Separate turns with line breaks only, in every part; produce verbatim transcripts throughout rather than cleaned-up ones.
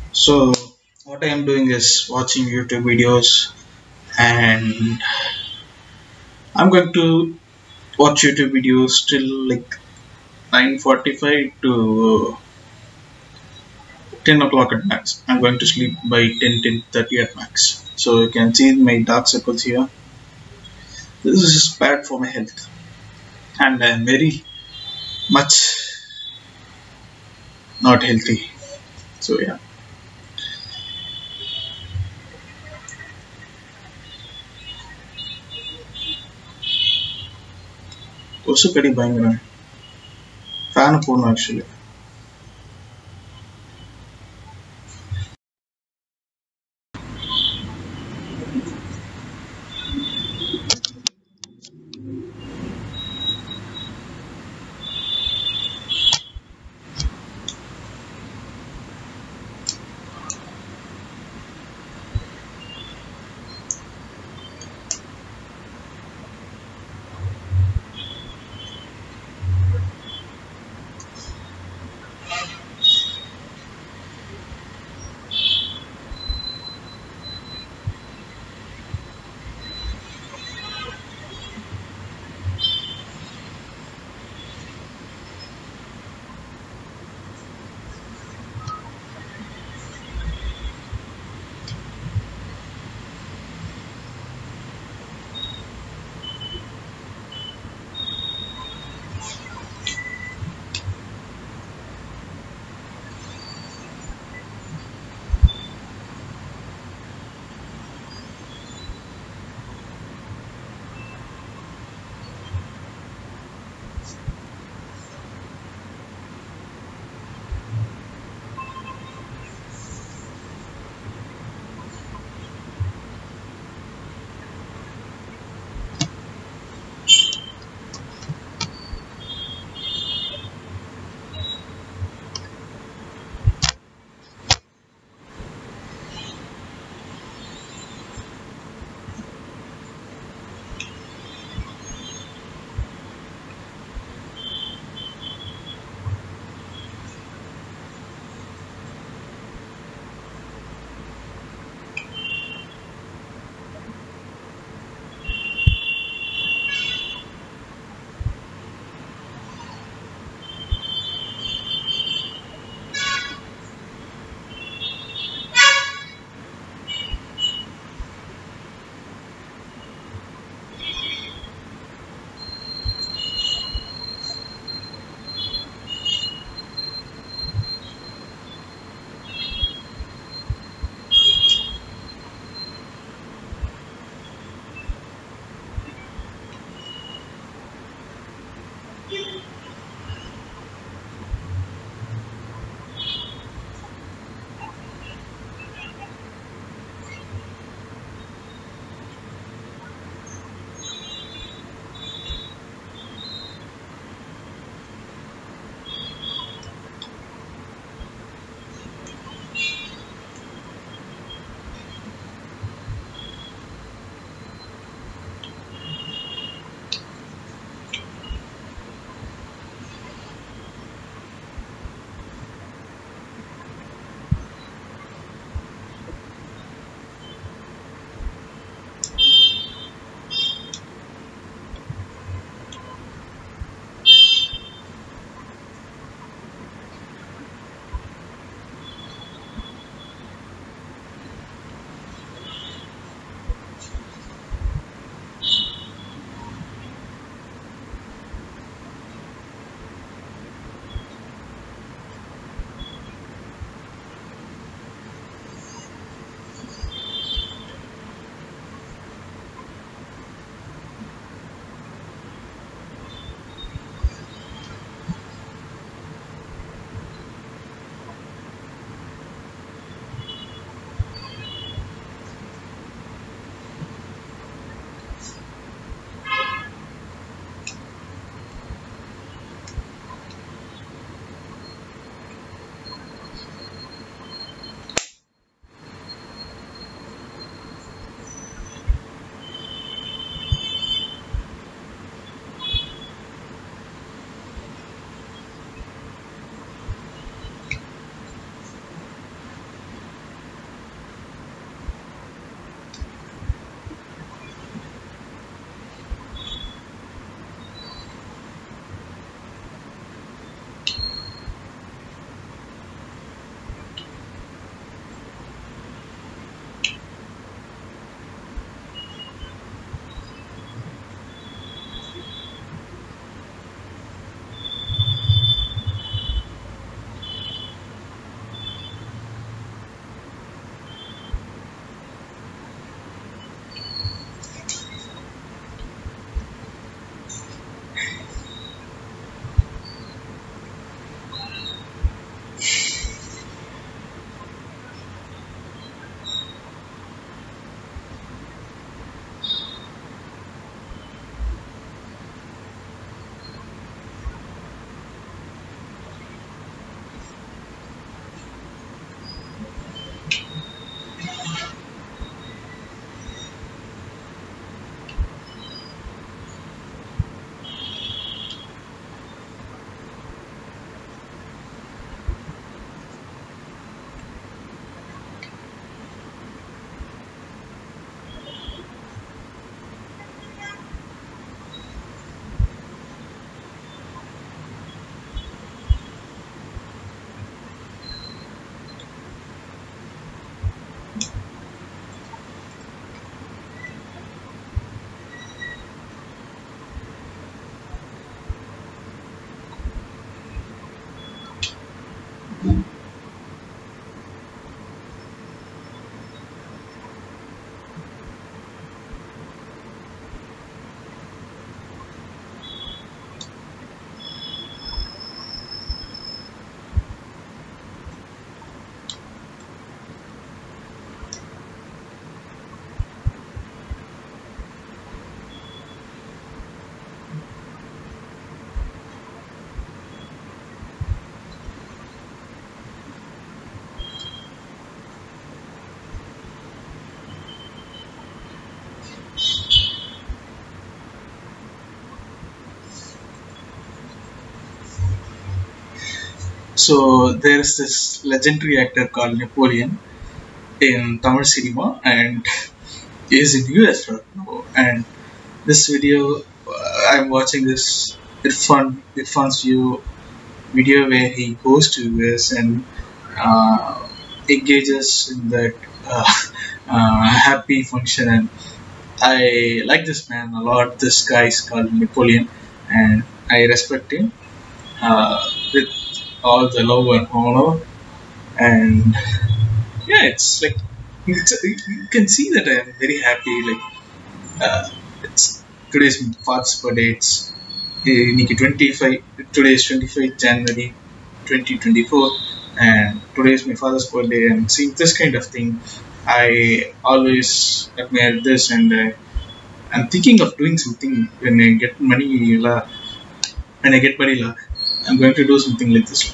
So what I am doing is watching YouTube videos, and I'm going to watch YouTube videos till like nine forty-five to ten o'clock at max. I'm going to sleep by ten ten thirty at max. So you can see my dark circles here. This is bad for my health, and I'm very much not healthy. So yeah. Also pretty bang fan of porn actually. So there's this legendary actor called Napoleon in Tamil cinema, and is in U S right now. And this video, uh, I'm watching this Irfan Irfan's view video where he goes to U S and uh, engages in that uh, uh, happy function. And I like this man a lot. This guy is called Napoleon, and I respect him uh, with all the love and honor. And yeah, it's like it's, you can see that I am very happy. Like uh, it's today's my father's birthday. It's இன்னைக்கு twenty-five. Today is twenty-fifth January twenty twenty-four, and today is my father's birthday. And seeing this kind of thing, I always admire this, and uh, I'm thinking of doing something when I get money. La, when I get money, la, I'm going to do something like this.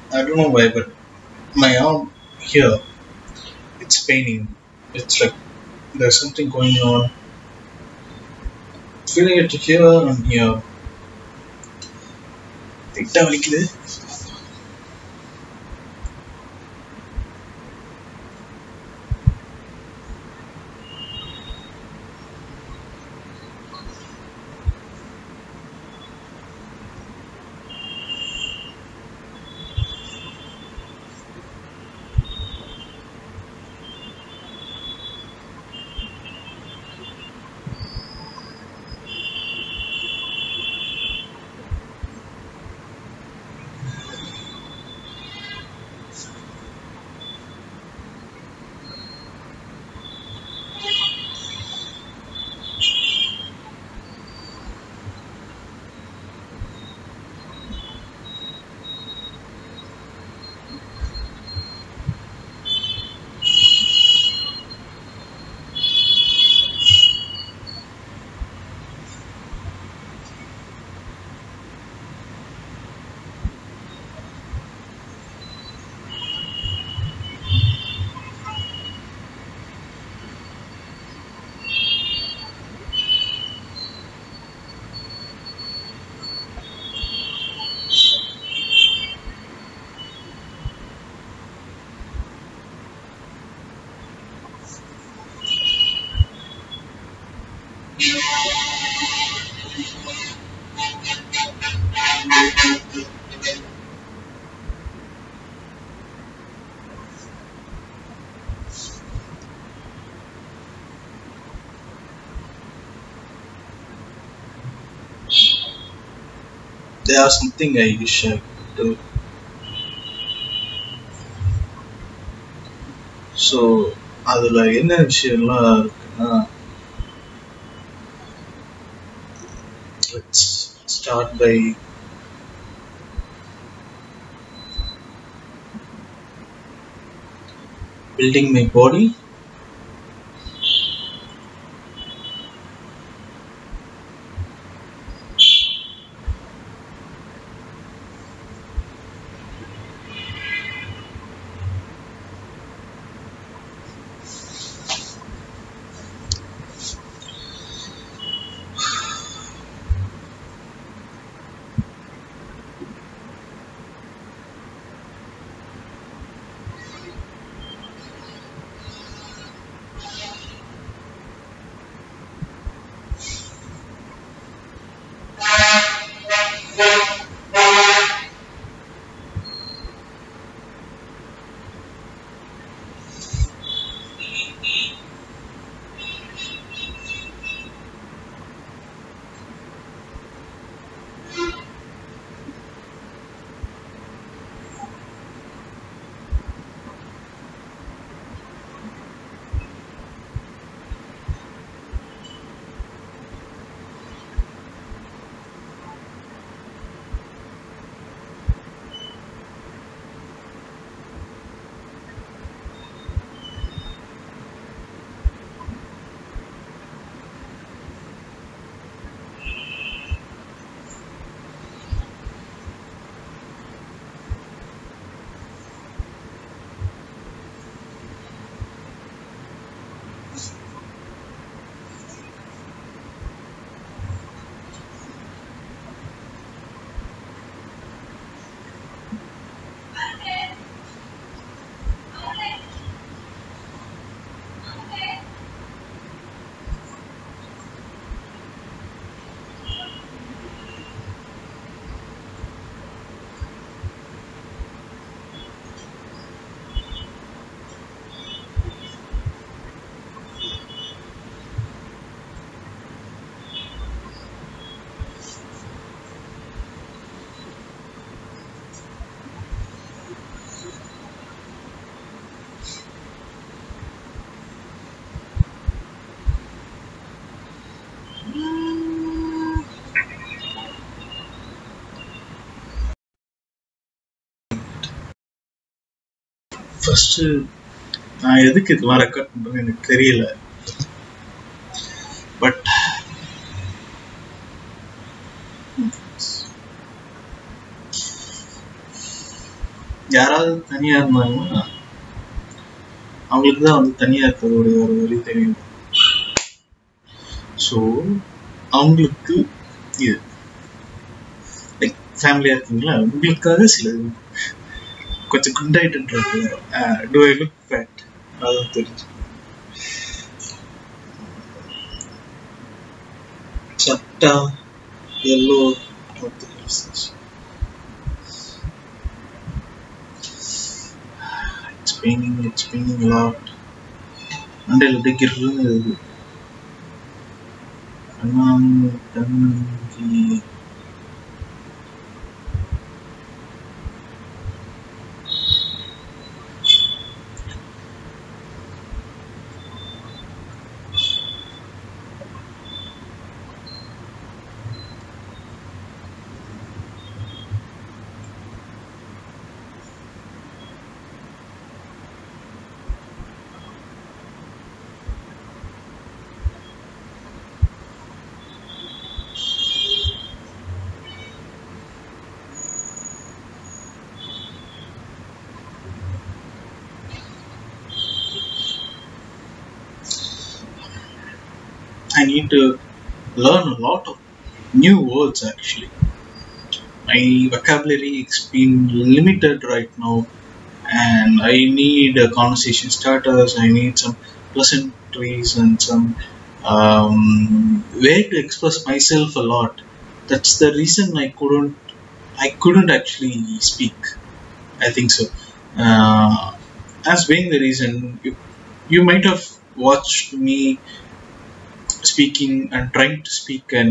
I don't know why, but my arm here, it's paining. It's like there's something going on. Feeling it here and here. லைட்டா வலிக்குது. There's something I wish I could do. So அதில் என்ன விஷயம்லாம் இருக்குன்னா, let's start by building my body. First நான் எதுக்கு இதெல்லாம் record பண்றேன்னு எனக்கு தெரியல. பட் யாராவது தனியா இருந்தாங்கன்னா அவங்களுக்கு தான் வந்து தனியா இருக்கிறதோடைய ஒரு வழி தெரியும். ஸோ அவங்களுக்கு இது லைக் ஃபேமிலியா இருக்கீங்களா, உங்களுக்காக சில கொஞ்சம் குண்டாயிட்டுன்றது டு ஐ லுக் ஃபேட் அதான் தெரிஞ்சு. சட்டா எல்லோ it's paining it's paining a lot and it'll take it really கண்ணாமூ கண்ணங்கி I need to learn a lot of new words actually. My vocabulary is being limited right now, and I need uh, conversation starters. I need some pleasantries and some um, way to express myself a lot. That's the reason I couldn't I couldn't actually speak. I think so. Uh, as being the reason, you, you might have watched me speaking and trying to speak, and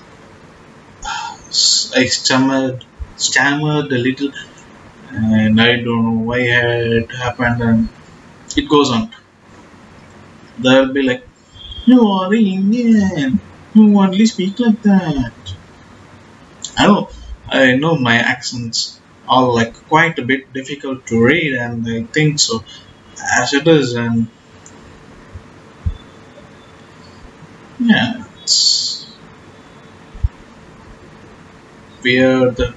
I stammered, stammered a little, and I don't know why it happened, and it goes on. They'll be like, "You are Indian. You only speak like that." I know, I know my accents are like quite a bit difficult to read, and I think so as it is, and yeah, it's weird that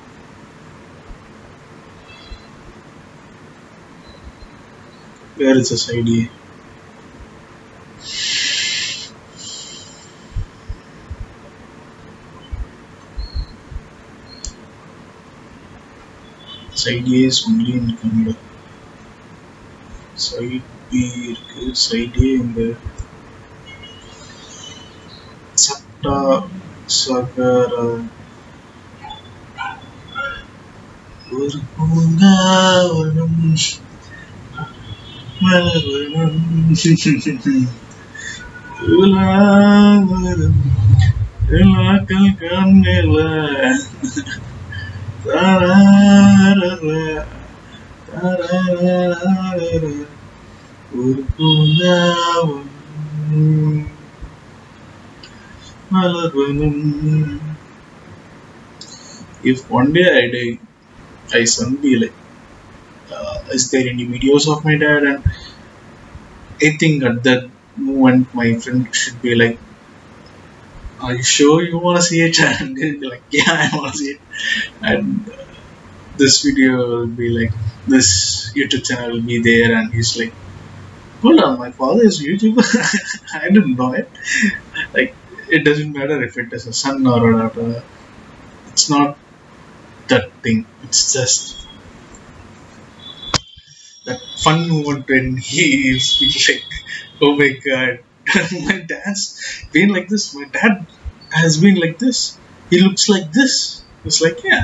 where is this idea? Side A is only in Kannada. Side B இருக்கு, side A இந்த சட்டா சகர ஒரு பூங்காவனம் மலர்வனம் உலாவரம் எல்லாக்கள் கண்ணில ஒரு பூங்காவனம் மலர்வனம். If one day I die, I suddenly like, uh, is there any videos of my dad? And I think at that moment my friend should be like, "Are you sure you want to see it?" And they'll be like, "Yeah, I want to see it." And uh, this video will be like, this YouTube channel will be there, and he's like, "Hold on, my father is a YouTuber." I didn't know it. Like, it doesn't matter if it is a son or a daughter. It's not that thing. It's just that fun moment when he is like, "Oh my god, my dad's been like this. My dad has been like this. He looks like this." It's like, yeah.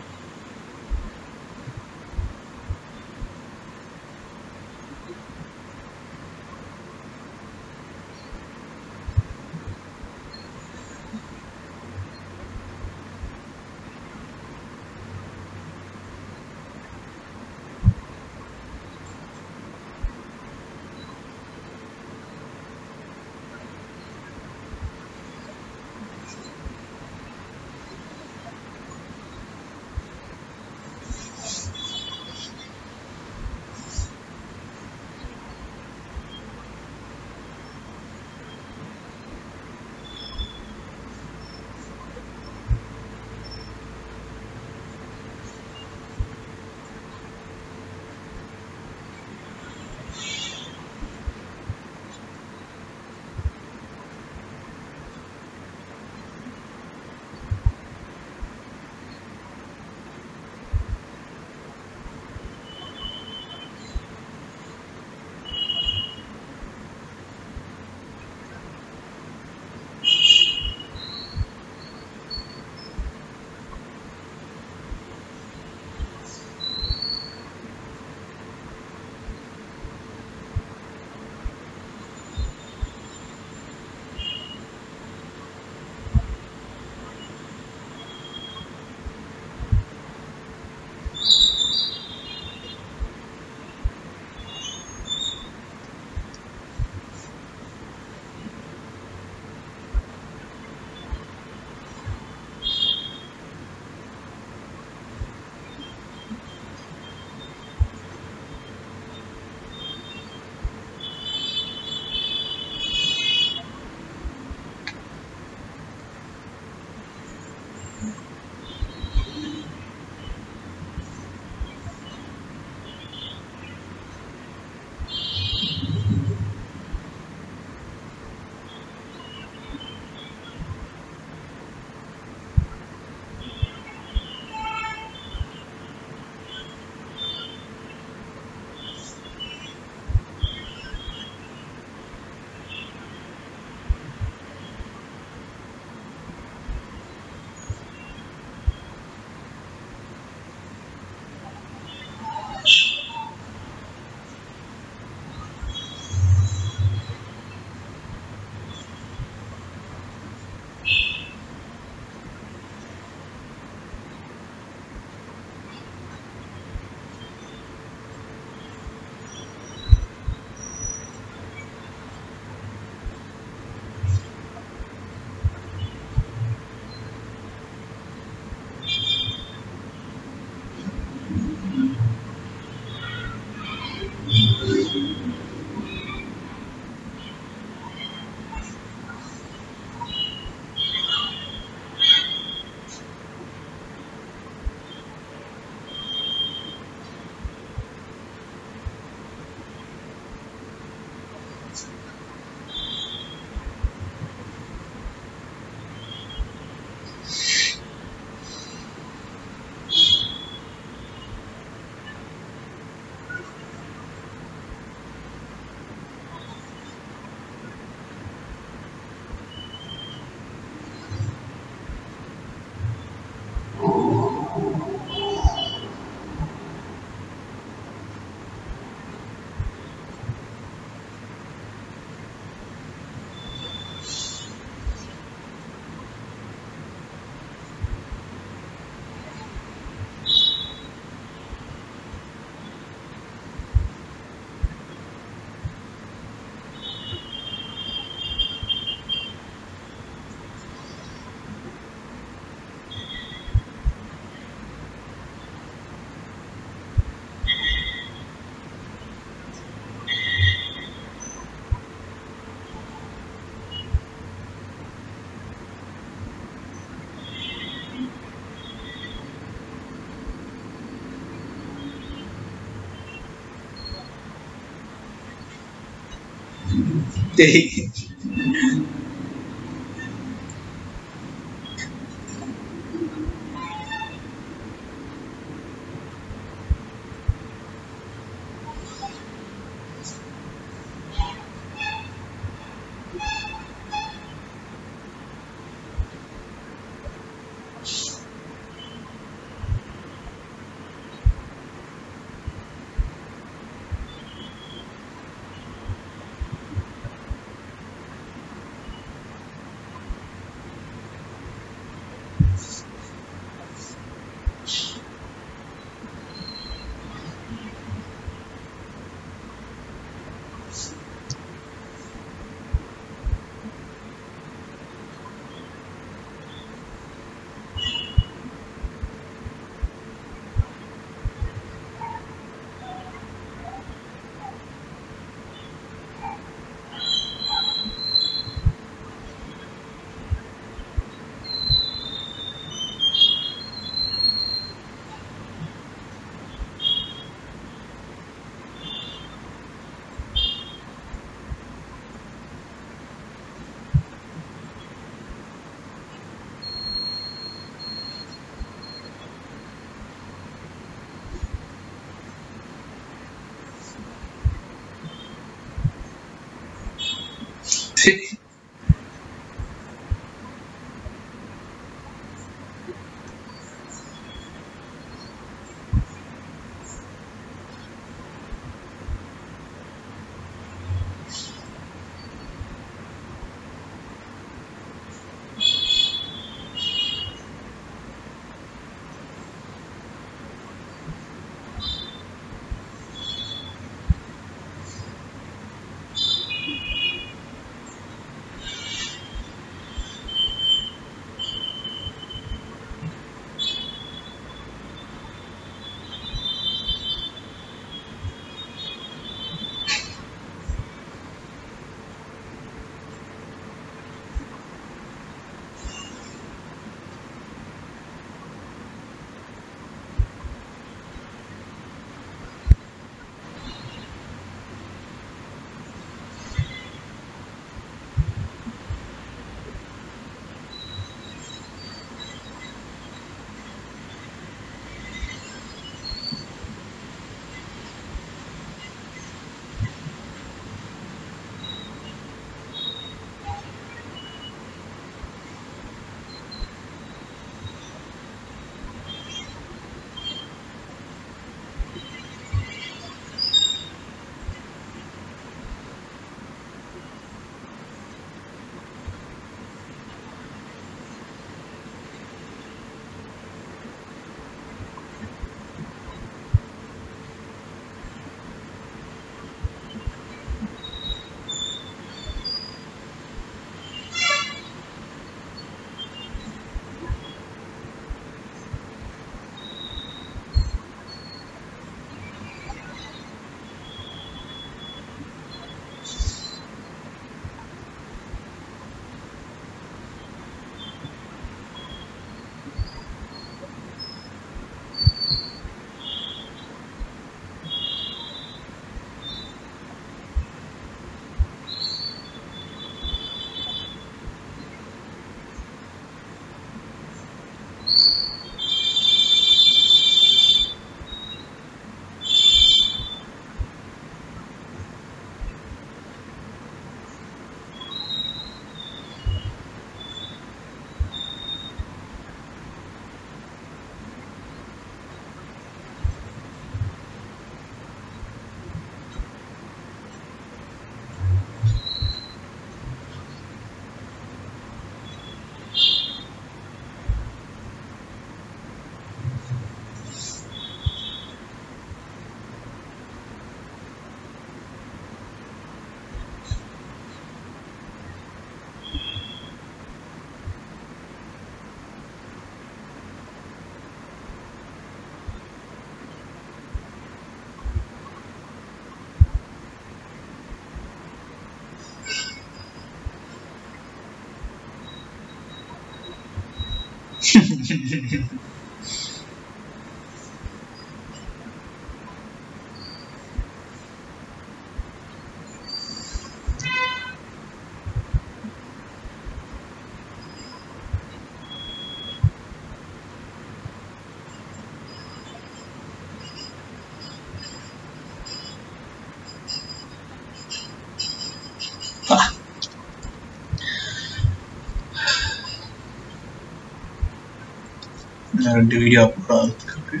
ரெண்டு video upload இருக்கு.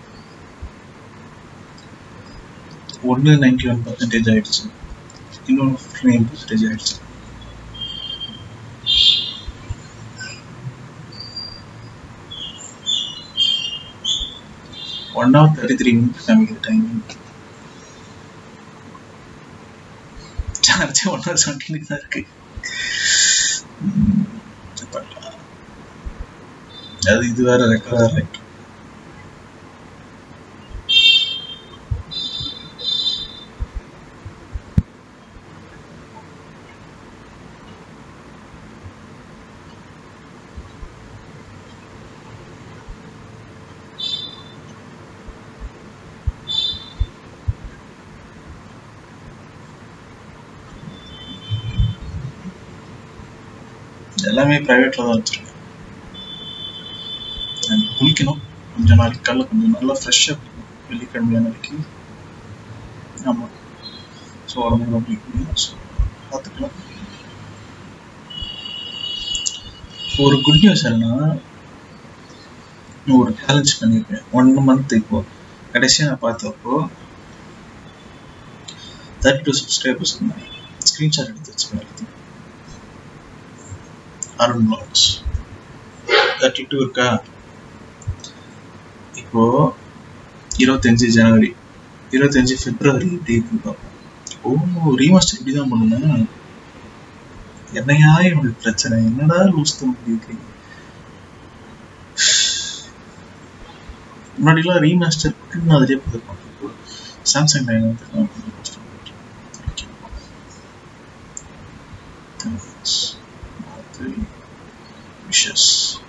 ஒன்று ninety one percentage ஆயிடுச்சு, இன்னொன்று fifty nine percentage ஆயிடுச்சு. One hour thirty three minutes நமக்கு timing. Charge one hour seventeen தான் இருக்கு. அது இது வேற ரெக்கார்ட் ரைட். எல்லாமே பிரைவேட்ல தான் வச்சிருக்கேன். குளிக்கணும் கொஞ்சம் நாளைக்கு, காலைல கொஞ்சம் நல்லா ஃப்ரெஷ்ஷாக குளிக்கணும் வெள்ளிக்கிழமையான நாளைக்கு. ஆமாம், ஸோ உடம்புல குளிக்கணும். ஸோ பார்த்துக்கலாம். ஒரு குட் நியூஸ் என்னன்னா, ஒரு சேலஞ்ச் பண்ணியிருக்கேன் ஒன் மந்த். இப்போ கடைசியாக நான் பார்த்தப்போ தேர்ட்டி டூ சப்ஸ்கிரைபர்ஸ் இருந்தாங்க. ஸ்க்ரீன்ஷாட் எடுத்து வச்சுக்கேன். அருண் வ்ளாக்ஸ் தேர்ட்டி டூ இருக்கா. இப்போ இருபத்தஞ்சு ஜனவரி, இருபத்தஞ்சு பிப்ரவரி எப்படி இருக்குன்னு பார்ப்போம். ஓ, ரீமாஸ்டர் இப்படி தான் பண்ணுங்க. என்னையா உங்களுக்கு பிரச்சனை? என்னடா லூஸ் தான் இருக்கீங்க. முன்னாடிலாம் ரீமாஸ்டர் நான் அதிலே பார்த்துருப்போம். இப்போ சாம்சங் நைன் வந்து விஷஸ்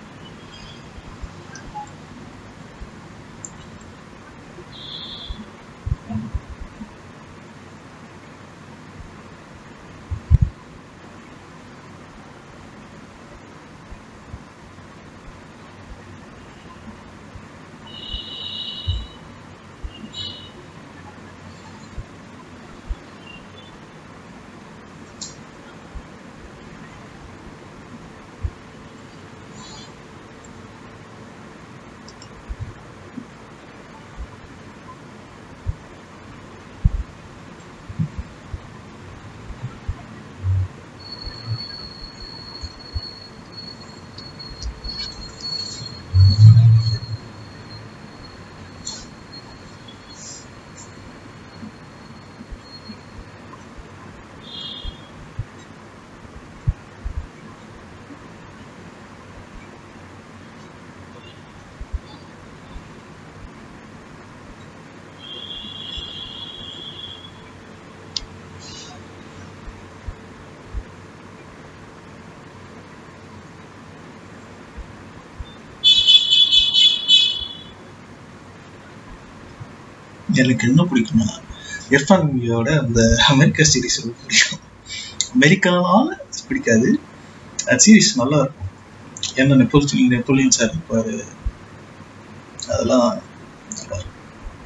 எனக்கு என்ன பிடிக்கும்னா, இர்ஃபான் மூவியோட அந்த அமெரிக்கா சீரீஸ் ரொம்ப பிடிக்கும். அமெரிக்கானால பிடிக்காது, அது சீரீஸ் நல்லா இருக்கும். என்ன நெப்போலியன் நெப்போலியன் சார் இருப்பாரு, அதெல்லாம் நல்லா இருக்கும்.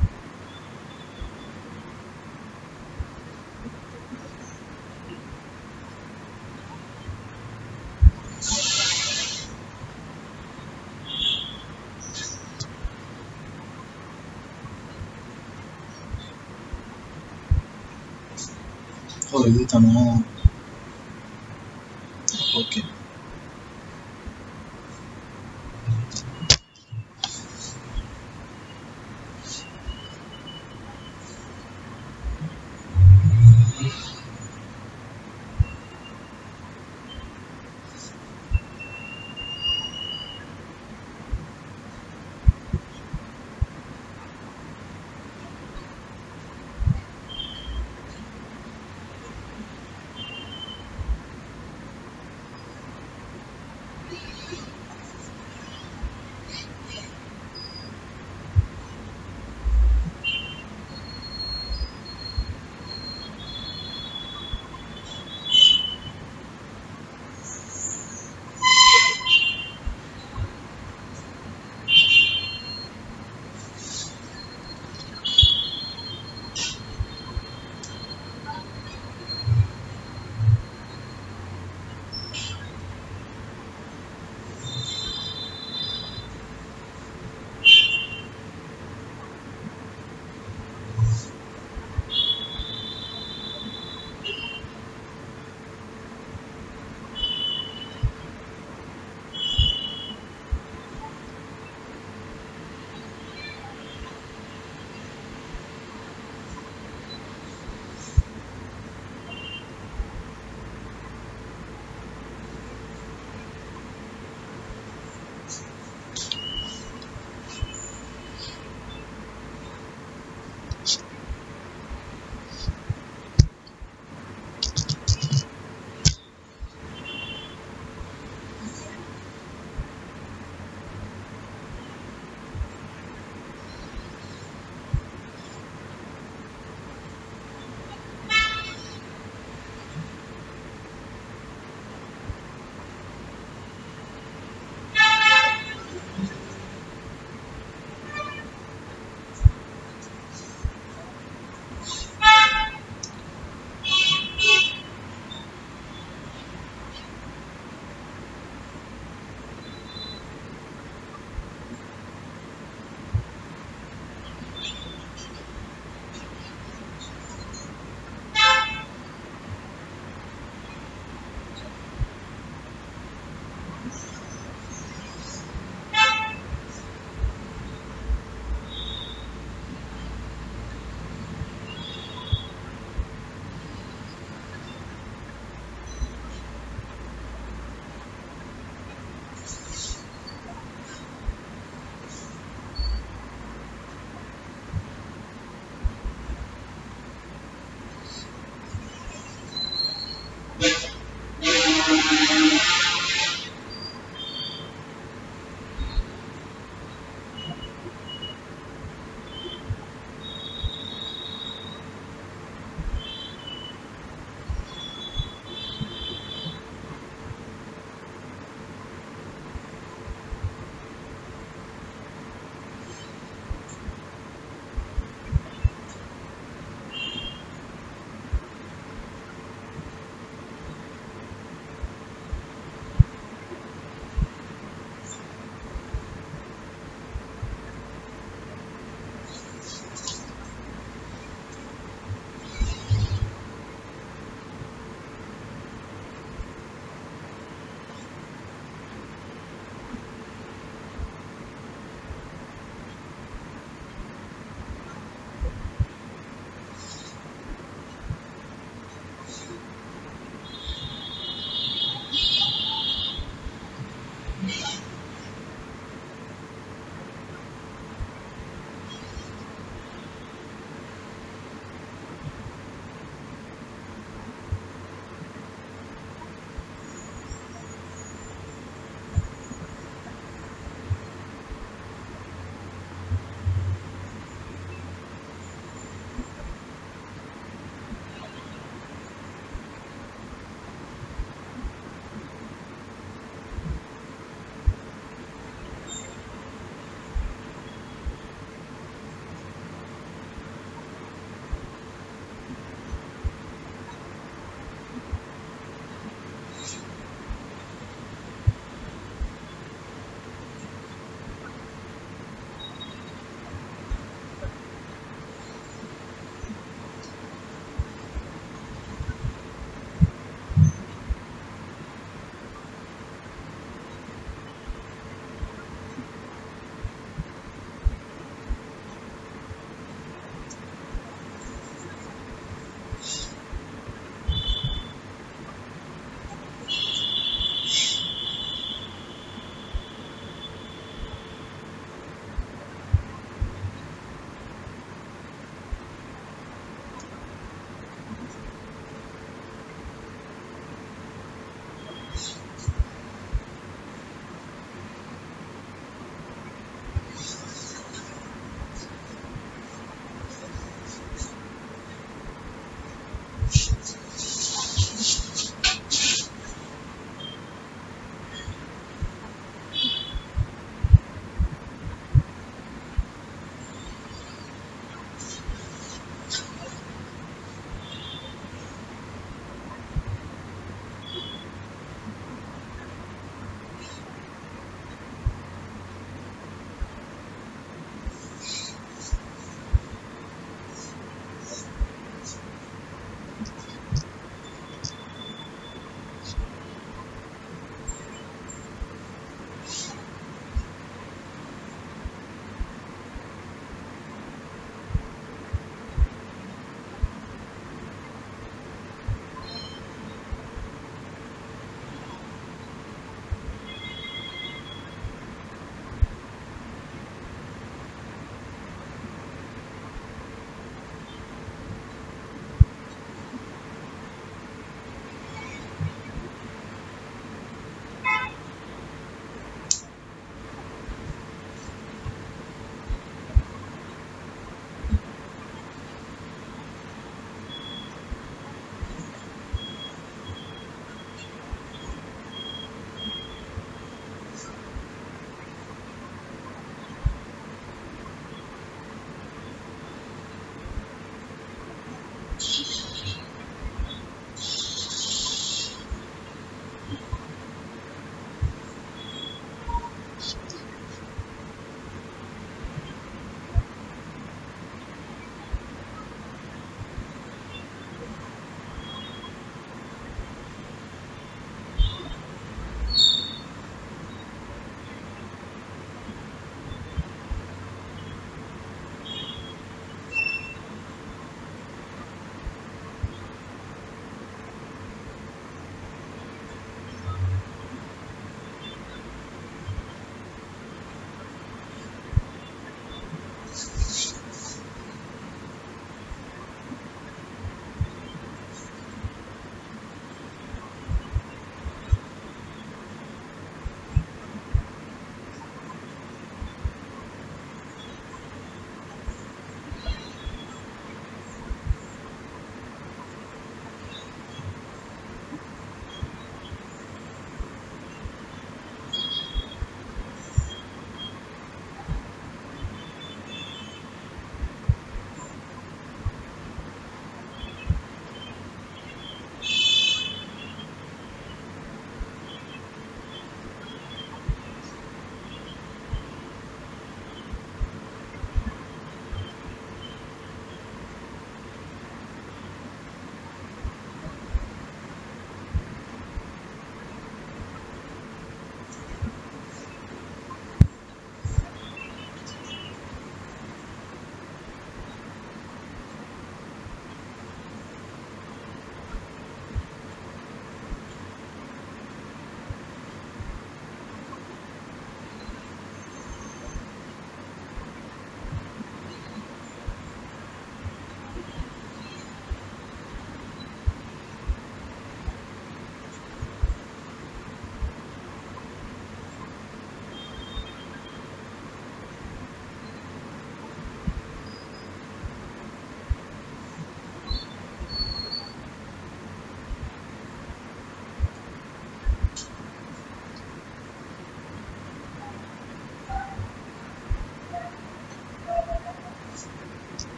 ஓ இது தானா, ஓகே.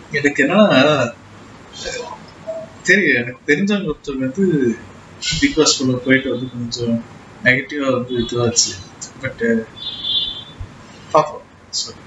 எனக்கு என்ன தெரியும், எனக்கு தெரிஞ்சவங்க ஒருத்தவங்க வந்து பிக் பாஸ் குள்ள போயிட்டு வந்து கொஞ்சம் நெகட்டிவா வந்து இதுவாச்சு. பட் பார்ப்போம். சரி.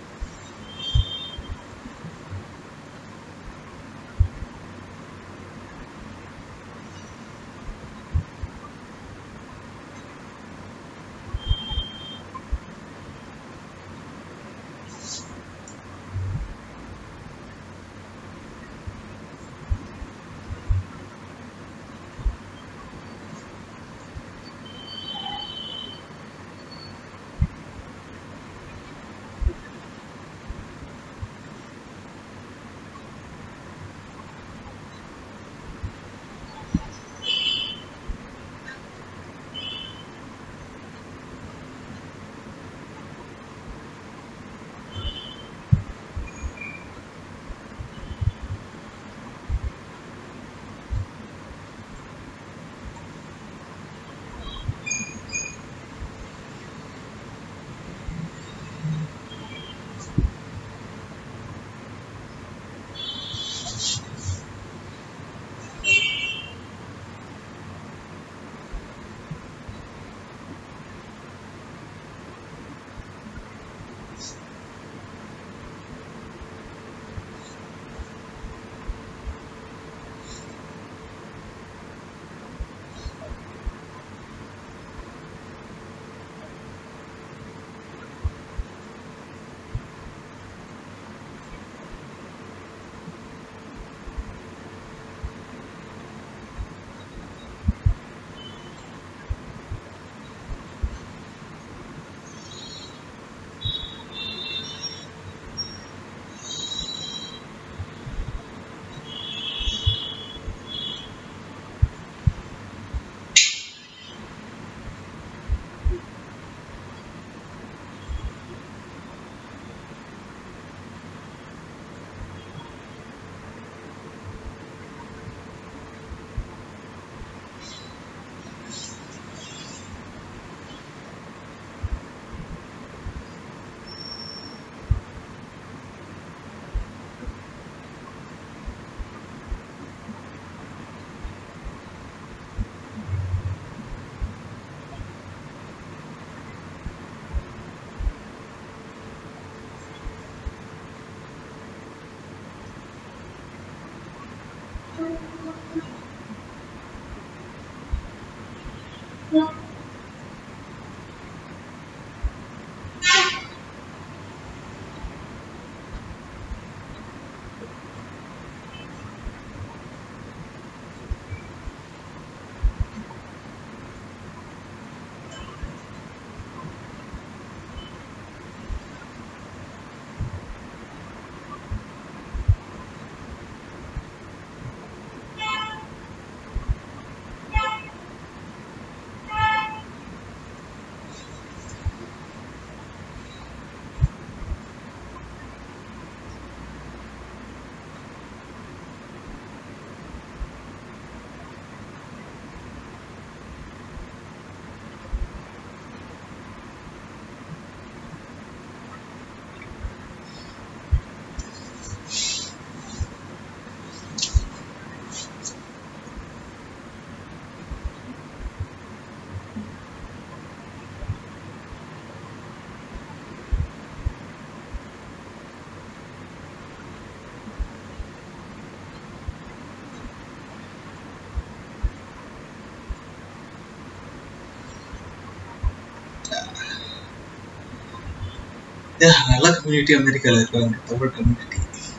நல்ல கம்யூனிட்டி அமெரிக்காவில் இருக்காங்க, தமிழ் கம்யூனிட்டி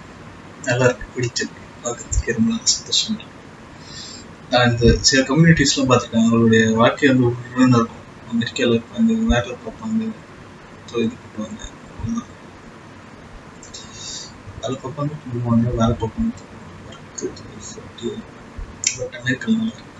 நல்லா இருக்கு, பிடிச்சிருக்கு, பார்க்கறதுக்கு ரொம்ப சந்தோஷம். நான் இந்த சில கம்யூனிட்டிஸ்லாம் பார்த்துருக்கேன், அவங்களுடைய வாழ்க்கை வந்து உண்மையாக இருக்கும். அமெரிக்காவில் இருப்பாங்க, வேலை பார்ப்பாங்க, தொழில் பண்ணுவாங்க, வேலை பார்ப்பாங்க, போடுவாங்க, வேலை பார்ப்பாங்க, பட் அமெரிக்கா நல்லா இருக்கும்.